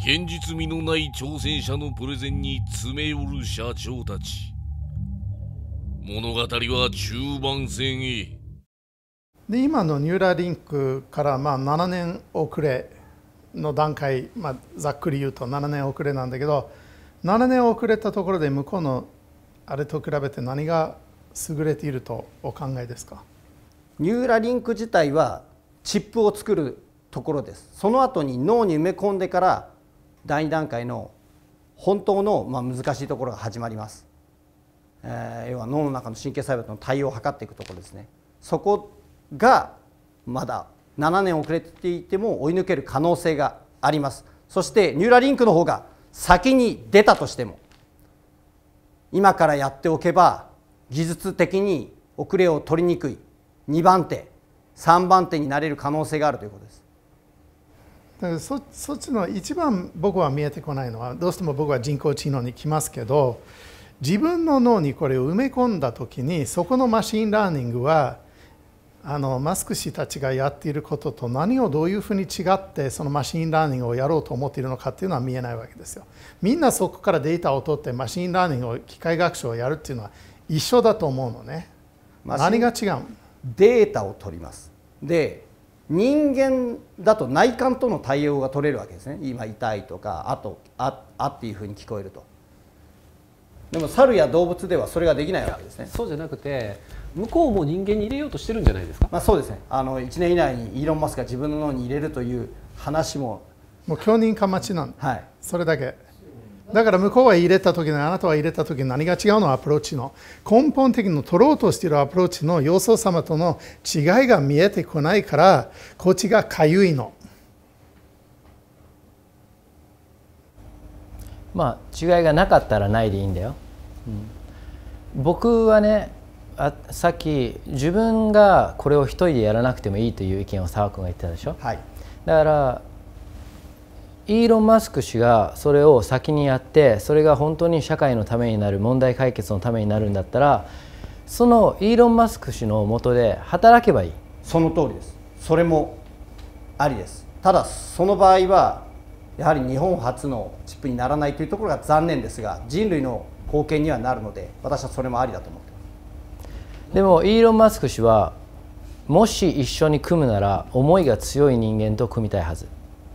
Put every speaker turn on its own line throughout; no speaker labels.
現実味のない挑戦者のプレゼンに詰め寄る社長たち。物語は中盤戦へ。
で今のニューラリンクから7年遅れの段階、ざっくり言うと7年遅れなんだけど、7年遅れたところで向こうのあれと比べて何が優れているとお考えですか？
ニューラリンク自体はチップを作るところです。その後に脳に埋め込んでから第2段階の本当の難しいところが始まります。要は脳の中の神経細胞との対応を図っていくところですね。そこがまだ7年遅れていても追い抜ける可能性があります。そしてニューラリンクの方が先に出たとしても今からやっておけば技術的に遅れを取りにくい2番手3番手になれる可能性があるということです。
だからそっちの一番僕は見えてこないのは、どうしても僕は人工知能に来ますけど、自分の脳にこれを埋め込んだ時にそこのマシンラーニングはマスク氏たちがやっていることと何をどういうふうに違ってそのマシンラーニングをやろうと思っているのかっていうのは見えないわけですよ。みんなそこからデータを取ってマシンラーニングを機械学習をやるっていうのは一緒だと思うのね。何が違う？
データを取ります。で人間だと内観との対応が取れるわけですね。今痛いとかあっていうふうに聞こえると。でも猿や動物ではそれができないわけですね。
そうじゃなくて向こうも人間に入れようとしてるんじゃないですか？
そうですね。1年以内にイーロン・マスクが自分の脳に入れるという話も
もう強人化待ちなんだ、
はい、
それだけ。だから向こうは入れた時にあなたは入れた時に何が違うの？アプローチの根本的に取ろうとしているアプローチの要素様との違いが見えてこないからこっちがかゆいの。
違いがなかったらないでいいんだよ。僕はねさっき自分がこれを一人でやらなくてもいいという意見を澤君が言ってたでしょ、
はい、
だからイーロン・マスク氏がそれを先にやってそれが本当に社会のためになる問題解決のためになるんだったらそのイーロン・マスク氏の下で働けばいい。
その通りです。それもありです。ただその場合はやはり日本初のチップにならないというところが残念ですが人類の貢献にはなるので私はそれもありだと思っています。
でもイーロン・マスク氏はもし一緒に組むなら思いが強い人間と組みたいはず。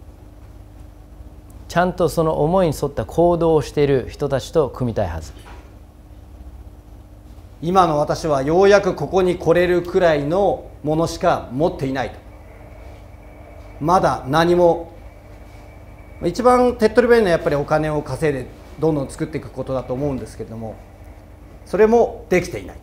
ちゃんとその思いに沿った行動をしている人たちと組みたいはず。
今の私はようやくここに来れるくらいのものしか持っていないと。まだ何も一番手っ取り早いのはやっぱりお金を稼いでどんどん作っていくことだと思うんですけれどもそれもできていない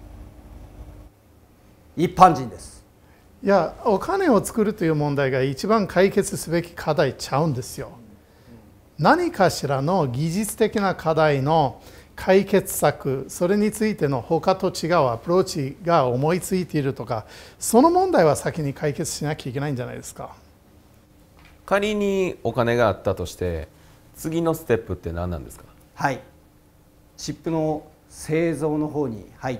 一般人です。
いやお金を作るという問題が一番解決すべき課題ちゃうんですよ。何かしらの技術的な課題の解決策、それについての他と違うアプローチが思いついているとか、その問題は先に解決しなきゃいけないんじゃないですか。
仮にお金があったとして次のステップって何なんですか？
はい、チップの製造の方に入って、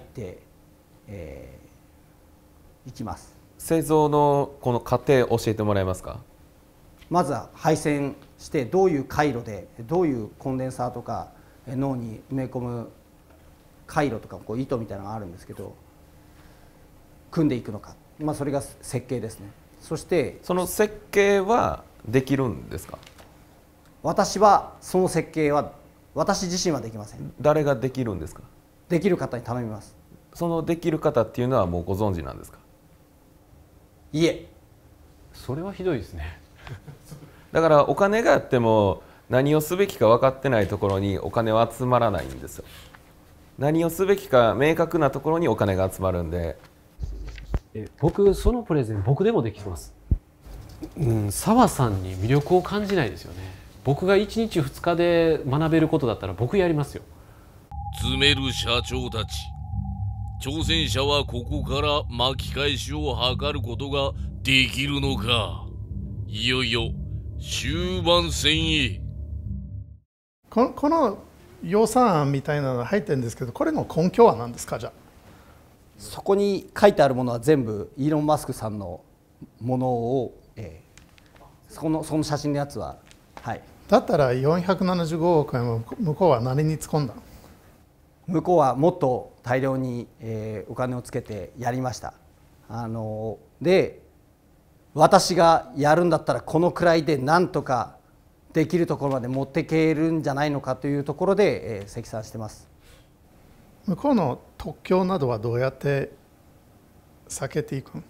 いきます。
製造のこの過程教えてもらえますか？
まずは配線してどういう回路でどういうコンデンサーとか脳に埋め込む回路とか糸みたいなのがあるんですけど組んでいくのか、それが設計ですね。そして
その設計はできるんですか？
私はその設計は私自身はできません。
誰ができるんですか？
できる方に頼みます。
そのできる方っていうのはもうご存知なんですか？
いえ。
それはひどいですね。
だからお金があっても何をすべきか分かってないところにお金は集まらないんですよ。何をすべきか明確なところにお金が集まるんで。
僕そのプレゼン僕でもできます。澤さんに魅力を感じないですよね。僕が1日2日で学べることだったら僕やりますよ。
詰める社長たち。挑戦者はここから巻き返しを図ることができるのか。いよいよ終盤戦へ。
この予算案みたいなのが入ってるんですけど、これの根拠は何ですか？じゃあ
そこに書いてあるものは全部イーロン・マスクさんのものを、その写真のやつは、はい、
だったら475億円も向こうは何に突っ込んだ？
向こうはもっと大量に、お金をつけてやりました。で私がやるんだったらこのくらいでなんとかできるところまで持っていけるんじゃないのかというところで、積算してます。
向こうの特許などはどうやって避けていくの？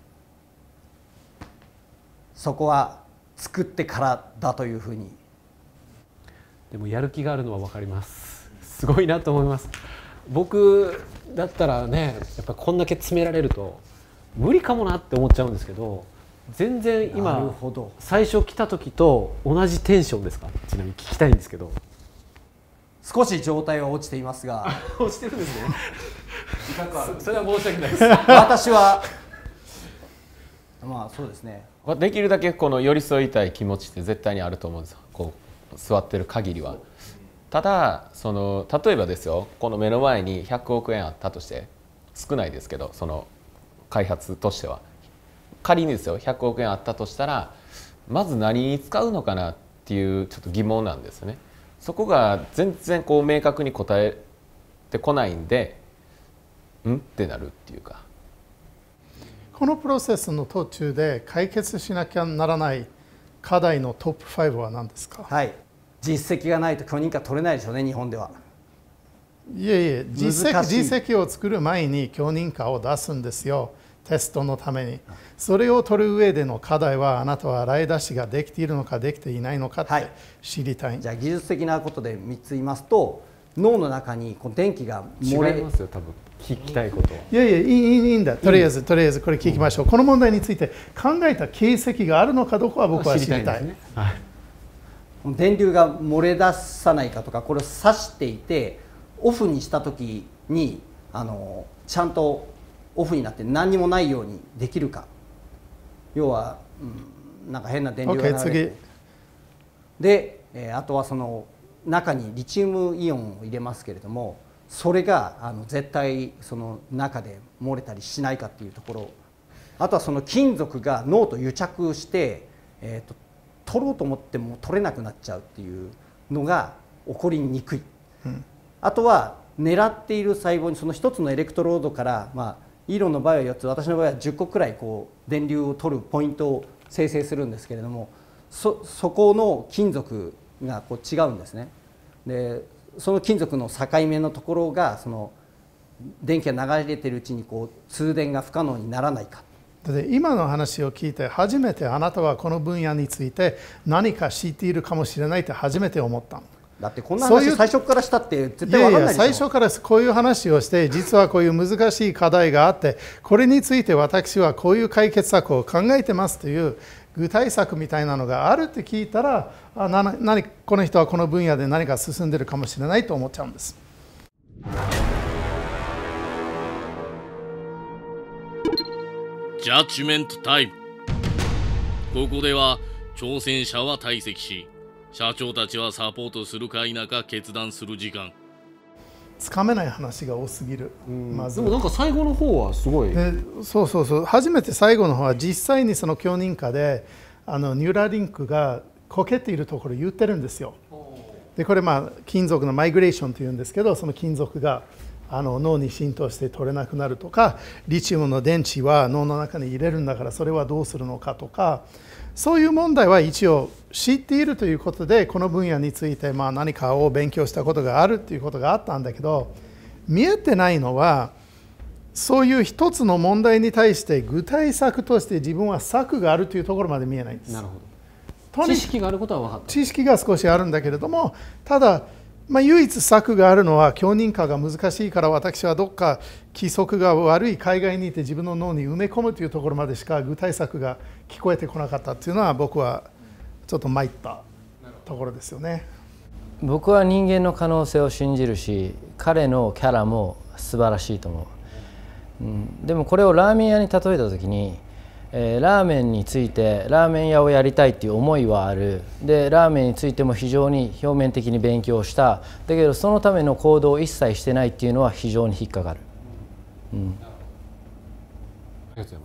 そこは作ってからだというふうに。
でもやる気があるのは分かります。すごいなと思います。僕だったらね、やっぱこんだけ詰められると無理かもなって思っちゃうんですけど、全然今最初来た時と同じテンションですか？ちなみに聞きたいんですけど。
少し状態は落ちていますが
落ちてるんですね。それは申し訳ないです。
私はまあそうですね、
できるだけこの寄り添いたい気持ちって絶対にあると思うんですよ、こう座ってる限りは。ただ例えばですよ、この目の前に100億円あったとして、少ないですけどその開発としては仮にですよ100億円あったとしたら、まず何に使うのかなっていうちょっと疑問なんですよね。そこが全然こう明確に答えてこないんで、ってなるっていうか。
このプロセスの途中で解決しなきゃならない課題のトップ5は何ですか？
はい、実績がないと許認可取れないでしょうね、日本では。
いえ、実績を作る前に許認可を出すんですよ、テストのために。それを取る上での課題は、あなたは洗い出しができているのかできていないのかって知りたい。
じゃあ技術的なことで3つ言いますと、脳の中にこう電気が漏れ
違いますよ、多分聞きたいことは。
いいんだ。とりあえずこれ聞きましょう。この問題について考えた形跡があるのかどうかは僕は知りたい。
ですね。はい、
電流が漏れ出さないかとか、これを挿していてオフにした時にちゃんとオフになって何にもないようにできるか。要は、なんか変な電流が流れて、で、あとはその中にリチウムイオンを入れますけれども、それが絶対その中で漏れたりしないかっていうところ。あとはその金属が脳と癒着して、取ろうと思っても取れなくなっちゃうっていうのが起こりにくい。あとは狙っている細胞にその1つのエレクトロードから、イーロンの場合は4つ、私の場合は10個くらいこう電流を取るポイントを生成するんですけれども、そこの金属がこう違うんですね。でその金属の境目のところがその電気が流れているうちにこう通電が不可能にならないか。
で今の話を聞いて初めてあなたはこの分野について何か知っているかもしれないって初めて思ったの。
だってこんな話最初からしたって絶対分かんないでしょ。
最初からこういう話をして実はこういう難しい課題があってこれについて私はこういう解決策を考えてますという具体策みたいなのがあるって聞いたらこの人はこの分野で何か進んでるかもしれないと思っちゃうんです。
ジャッジメントタイム。ここでは挑戦者は退席し社長たちはサポートするか否か決断する時間。
つかめない話が多すぎる。まず
でもなんか最後の方はすごい。
そう初めて最後の方は実際にその許認可でニューラリンクがこけているところを言ってるんですよ。でこれ金属のマイグレーションというんですけど、その金属が脳に浸透して取れなくなるとか、リチウムの電池は脳の中に入れるんだからそれはどうするのかとか、そういう問題は一応知っているということでこの分野について何かを勉強したことがあるということがあったんだけど、見えてないのはそういう一つの問題に対して具体策として自分は策があるというところまで見えないんです。
なるほど。知識があることは分かった。
知識が少しあるんだけれども、ただ唯一策があるのは許認可が難しいから私はどっか規則が悪い海外にいて自分の脳に埋め込むというところまでしか具体策が聞こえてこなかったというのは僕はちょっと参ったところですよね。
僕は人間の可能性を信じるし彼のキャラも素晴らしいと思う。でもこれをラーメン屋に例えた時にラーメンについてラーメン屋をやりたいっていう思いはある。でラーメンについても非常に表面的に勉強した。だけどそのための行動を一切してないっていうのは非常に引っかかる。
ありがとうございます。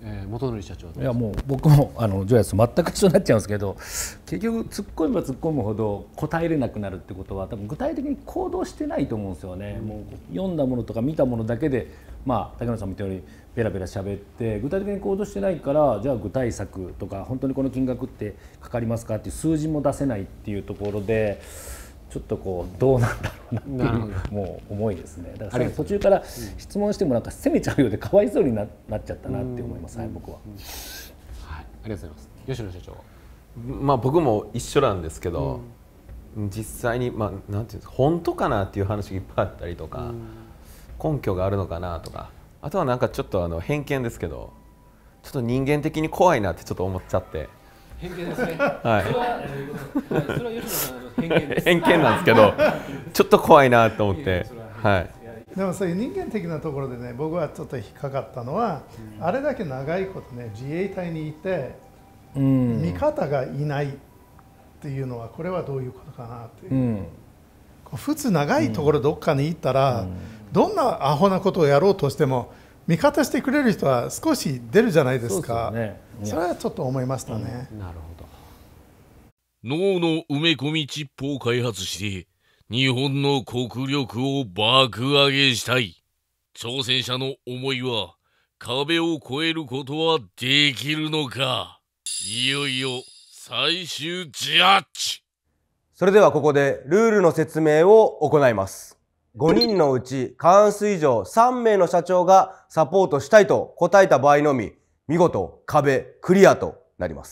元則社長。
いやもう僕もジョヤス全く一緒になっちゃうんですけど、結局突っ込めば突っ込むほど答えれなくなるってことは多分具体的に行動してないと思うんですよね。もう読んだものとか見たものだけで、竹野さんも言ったようにベラベラ喋って具体的に行動してないから、じゃあ具体策とか本当にこの金額ってかかりますかっていう数字も出せないっていうところで、ちょっとこうどうなんだろうなっていうもう思いですね。だから途中から質問してもなんか責めちゃうようでかわいそうになっちゃったなって思います。はい、僕は。
はい、ありがとうございます。吉野社長。
僕も一緒なんですけど、実際になんていうんですか、本当かなっていう話がいっぱいあったりとか、根拠があるのかなとか、あとはなんかちょっと偏見ですけど、ちょっと人間的に怖いなってちょっと思っちゃって。
偏見ですね。
はい。
それは吉野さんの偏見です。
偏見なんですけど、ちょっと怖いなと思って。はい。
でもそういう人間的なところでね、僕はちょっと引っかかったのは、あれだけ長いことね、自衛隊にいて、味方がいないっていうのは、これはどういうことかなっていう。普通長いところどっかに行ったら、どんなアホなことをやろうとしても味方してくれる人は少し出るじゃないですか。それはちょっと思いましたね。
なるほど。
脳の埋め込みチップを開発して日本の国力を爆上げしたい。挑戦者の思いは壁を越えることはできるのか。いよいよ最終ジャッジ。
それではここでルールの説明を行います。5人のうち過半数以上3名の社長がサポートしたいと答えた場合のみ、見事壁クリアとなります。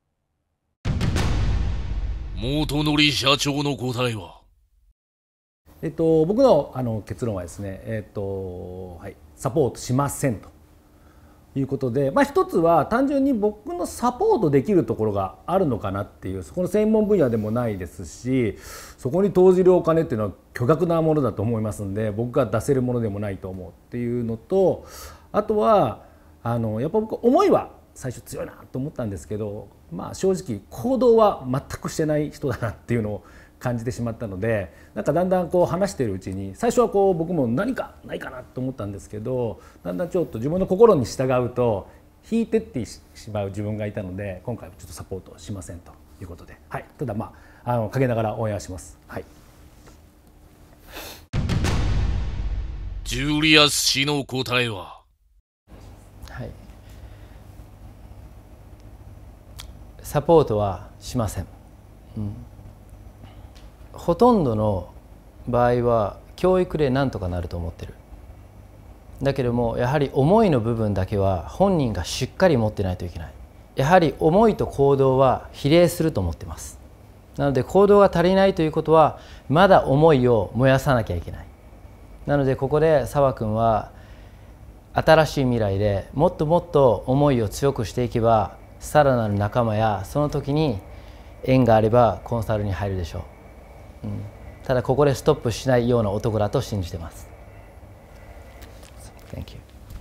元則社長の答えは、
僕の結論はですね、サポートしませんということで、一つは単純に僕のサポートできるところがあるのかなっていう、そこの専門分野でもないですし、そこに投じるお金っていうのは巨額なものだと思いますんで、僕が出せるものでもないと思うっていうのと、あとはやっぱ僕思いは最初強いなと思ったんですけど、正直行動は全くしてない人だなっていうのを感じてしまったので、なんかだんだん話しているうちに、最初は僕も何かないかなと思ったんですけど、だんだんちょっと自分の心に従うと引いてってしまう自分がいたので、今回はちょっとサポートしませんということで、はい、ただ陰ながら応援はします。はい。
ジュリアス氏の答えは、
はい、サポートはしません。ほとんどの場合は教育でなんとかなると思ってる。だけどもやはり思いの部分だけは本人がしっかり持ってないといけない。やはり思いと行動は比例すると思ってます。なので行動が足りないということはまだ思いを燃やさなきゃいけない。なのでここで澤君は新しい未来でもっともっと思いを強くしていけば、さらなる仲間やその時に縁があればコンサルに入るでしょう。ただここでストップしないような男だと信じてます。Thank you。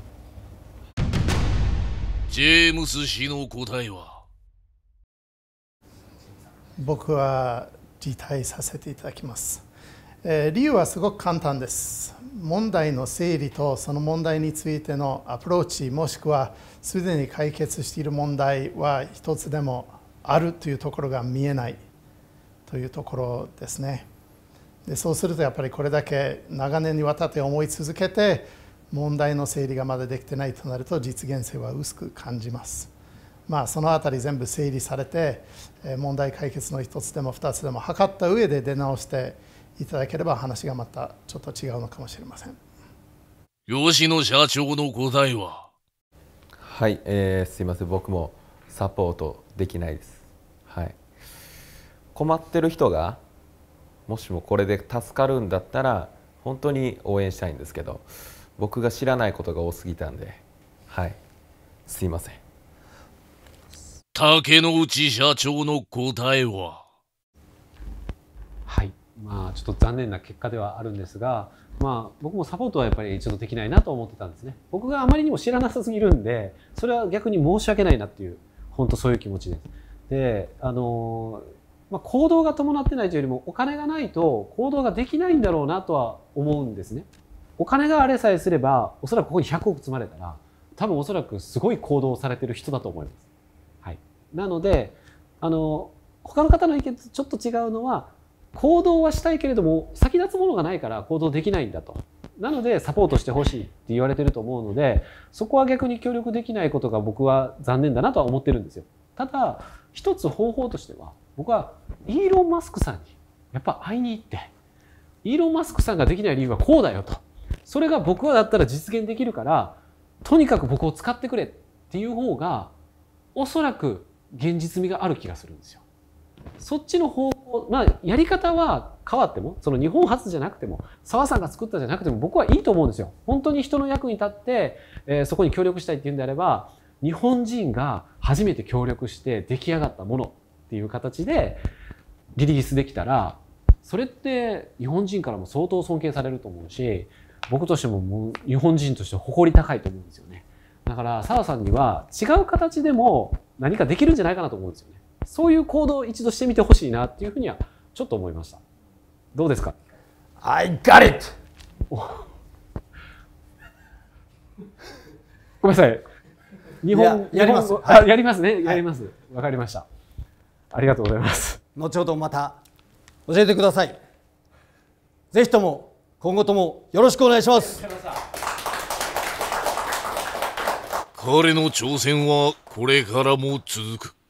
ジェームス氏の答えは、
僕は辞退させていただきます。理由はすごく簡単です。問題の整理とその問題についてのアプローチ、もしくはすでに解決している問題は一つでもあるというところが見えないというところですね。でそうするとやっぱりこれだけ長年にわたって思い続けて問題の整理がまだできてないとなると実現性は薄く感じます。そのあたり全部整理されて問題解決の一つでも二つでも図った上で出直していただければ話がまたちょっと違うのかもしれません。
吉野社長の答えは、
はい、すいません、僕もサポートできないです。はい、困ってる人がもしもこれで助かるんだったら本当に応援したいんですけど、僕が知らないことが多すぎたんで、はい、すいません。
竹之内社長の答えは、
はい、ちょっと残念な結果ではあるんですが、僕もサポートはやっぱり一度できないなと思ってたんですね。僕があまりにも知らなさすぎるんで、それは逆に申し訳ないなっていう、本当そういう気持ちです。で、行動が伴ってないというよりも、お金がないと行動ができないんだろうなとは思うんですね。お金があれさえすれば、おそらくここに100億積まれたら多分おそらくすごい行動をされてる人だと思います。はい、なので他の方の意見とちょっと違うのは、行動はしたいけれども先立つものがないから行動できないんだと。なのでサポートしてほしいって言われてると思うので、そこは逆に協力できないことが僕は残念だなとは思ってるんですよ。ただ一つ方法としては、僕はイーロン・マスクさんにやっぱ会いに行って、イーロン・マスクさんができない理由はこうだよと、それが僕はだったら実現できるからとにかく僕を使ってくれっていう方がおそらく現実味がある気がするんですよ。そっちの方法、やり方は変わっても、その日本初じゃなくても澤さんが作ったじゃなくても僕はいいと思うんですよ。本当に人の役に立って、そこに協力したいっていうんであれば、日本人が初めて協力して出来上がったものっていう形でリリースできたら、それって日本人からも相当尊敬されると思うし、僕としてももう日本人として誇り高いと思うんですよね。だから澤さんには違う形でも何かできるんじゃないかなと思うんですよね。そういう行動を一度してみてほしいなっていうふうにはちょっと思いました。どうですか？
I got it!
ごめんなさい。
やります。
やりますね。やります。わかりました。ありがとうございます。
後ほどまた教えてください。ぜひとも今後ともよろしくお願いします。
彼の挑戦はこれからも続く。